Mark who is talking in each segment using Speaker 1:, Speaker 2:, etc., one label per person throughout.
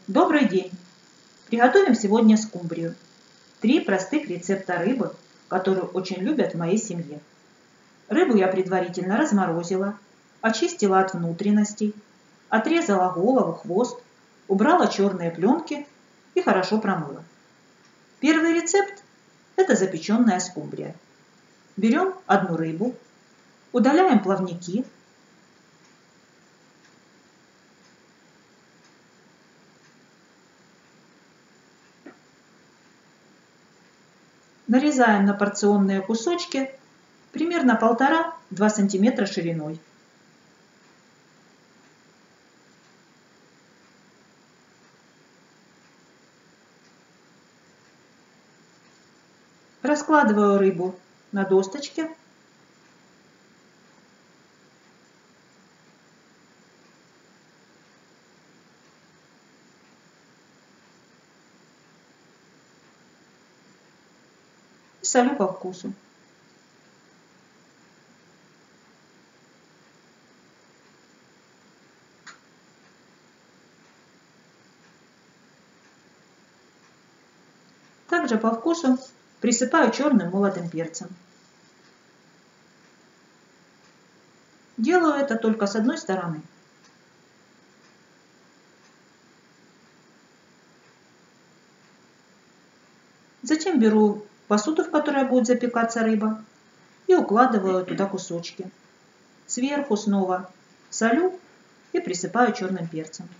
Speaker 1: Добрый день! Приготовим сегодня скумбрию. 3 простых рецепта рыбы, которую очень любят в моей семье. Рыбу я предварительно разморозила, очистила от внутренностей, отрезала голову, хвост, убрала черные пленки и хорошо промыла. Первый рецепт – это запеченная скумбрия. Берем одну рыбу, удаляем плавники, нарезаем на порционные кусочки примерно 1,5–2 см шириной. Раскладываю рыбу на досточке. И солю по вкусу. Также по вкусу присыпаю черным молотым перцем. Делаю это только с одной стороны. Затем беру посуду, в которой будет запекаться рыба, и укладываю туда кусочки. Сверху снова солю и присыпаю черным перцем.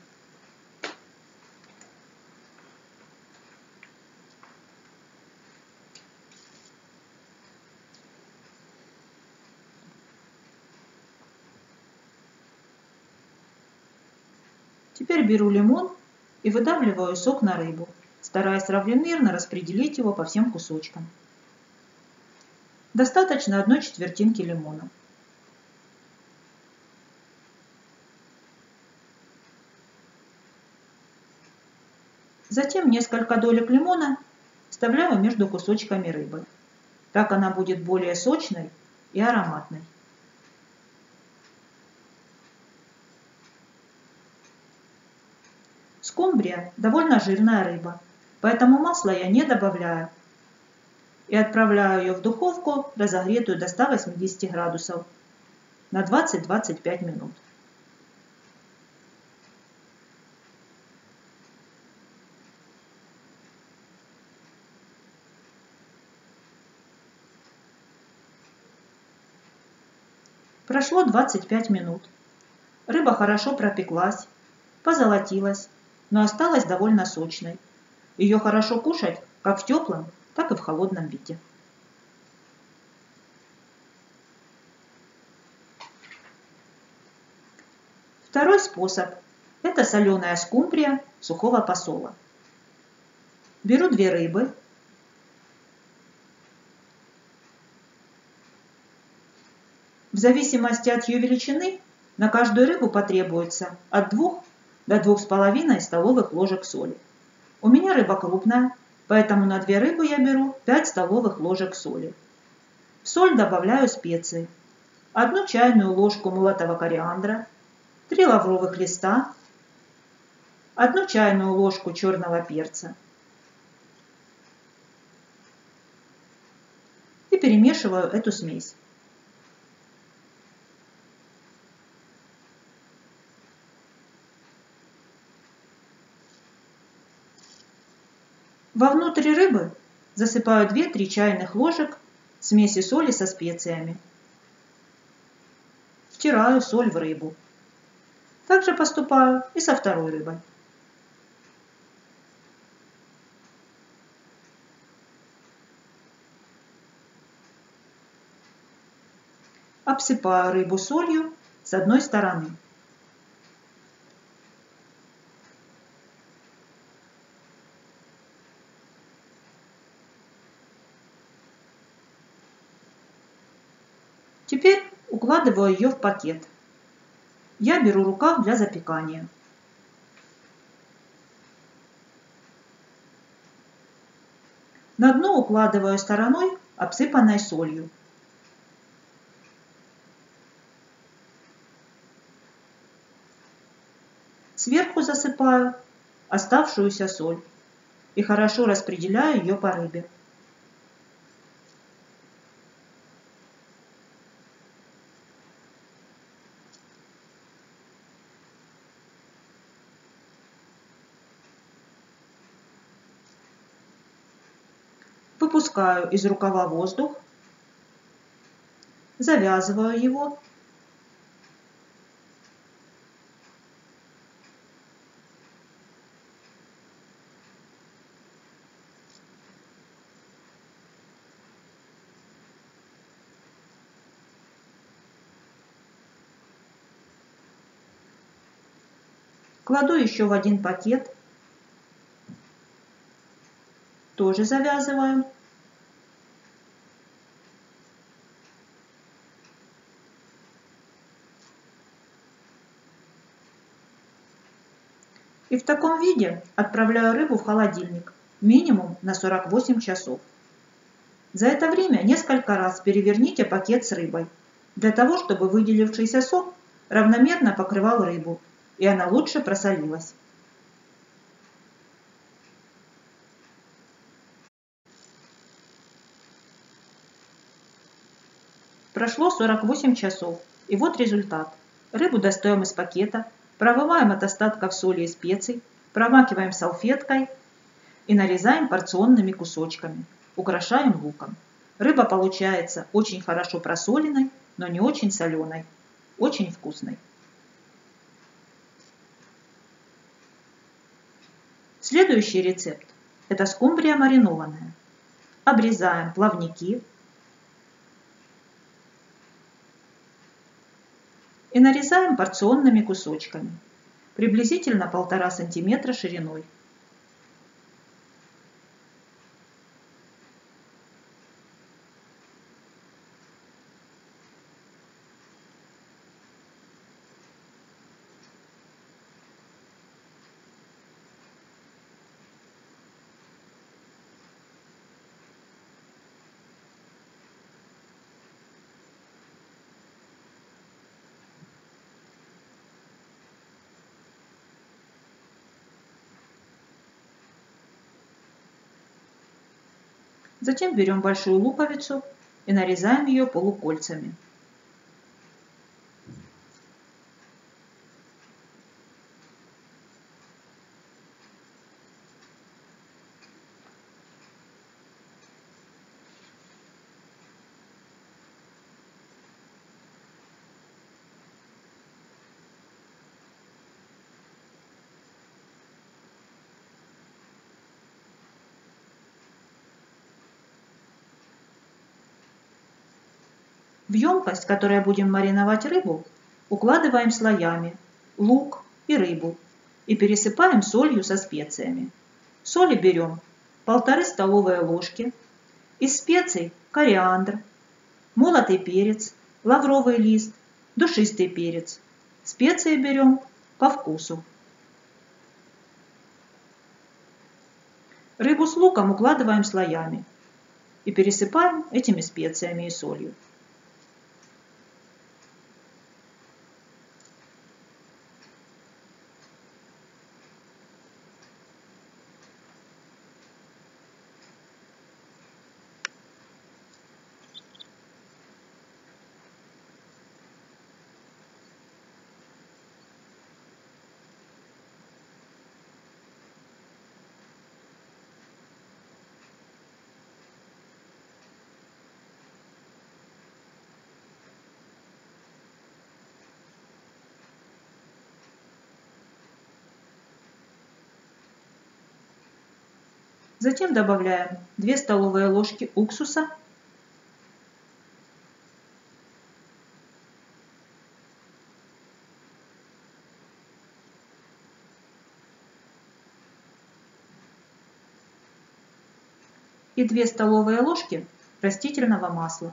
Speaker 1: Теперь беру лимон и выдавливаю сок на рыбу, стараясь равномерно распределить его по всем кусочкам. Достаточно 1/4 лимона. Затем несколько долек лимона вставляю между кусочками рыбы. Так она будет более сочной и ароматной. Скумбрия довольно жирная рыба, поэтому масла я не добавляю и отправляю ее в духовку, разогретую до 180 градусов, на 20–25 минут. Прошло 25 минут. Рыба хорошо пропеклась, позолотилась, но осталась довольно сочной. Ее хорошо кушать как в теплом, так и в холодном виде. Второй способ – это соленая скумбрия сухого посола. Беру 2 рыбы, в зависимости от ее величины на каждую рыбу потребуется от 2 до 2,5 столовых ложек соли. У меня рыба крупная, поэтому на 2 рыбы я беру 5 столовых ложек соли. В соль добавляю специи. 1 чайную ложку молотого кориандра, 3 лавровых листа, 1 чайную ложку черного перца. И перемешиваю эту смесь. Вовнутрь рыбы засыпаю 2–3 чайных ложек смеси соли со специями. Втираю соль в рыбу. Также поступаю и со второй рыбой. Обсыпаю рыбу солью с одной стороны. Теперь укладываю ее в пакет. Я беру рукав для запекания. На дно укладываю стороной, обсыпанной солью. Сверху засыпаю оставшуюся соль и хорошо распределяю ее по рыбе. Выпускаю из рукава воздух, завязываю его кладу еще в один пакет, тоже завязываю. И в таком виде отправляю рыбу в холодильник минимум на 48 часов. За это время несколько раз переверните пакет с рыбой, для того, чтобы выделившийся сок равномерно покрывал рыбу, и она лучше просолилась. Прошло 48 часов, и вот результат. Рыбу достаем из пакета, промываем от остатков соли и специй, промакиваем салфеткой и нарезаем порционными кусочками. Украшаем луком. Рыба получается очень хорошо просоленной, но не очень соленой. Очень вкусной. Следующий рецепт – это скумбрия маринованная. Обрезаем плавники и нарезаем порционными кусочками, приблизительно 1,5 см шириной. Затем берем большую луковицу и нарезаем ее полукольцами. В емкость, в которой будем мариновать рыбу, укладываем слоями лук и рыбу и пересыпаем солью со специями. Соли берем 1,5 столовые ложки, из специй кориандр, молотый перец, лавровый лист, душистый перец. Специи берем по вкусу. Рыбу с луком укладываем слоями и пересыпаем этими специями и солью. Затем добавляем 2 столовые ложки уксуса, и 2 столовые ложки растительного масла.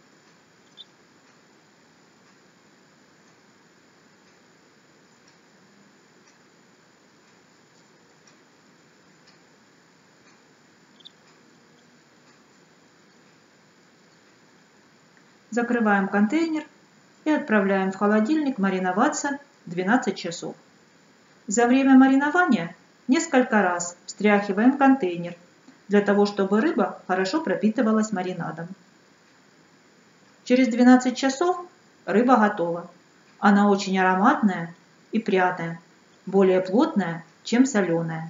Speaker 1: Закрываем контейнер и отправляем в холодильник мариноваться 12 часов. За время маринования Несколько раз встряхиваем контейнер, для того, чтобы рыба хорошо пропитывалась маринадом. Через 12 часов рыба готова. Она очень ароматная и пряная, более плотная, чем соленая.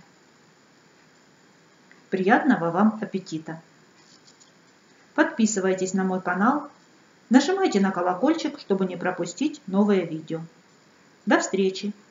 Speaker 1: Приятного вам аппетита! Подписывайтесь на мой канал, нажимайте на колокольчик, чтобы не пропустить новые видео. До встречи!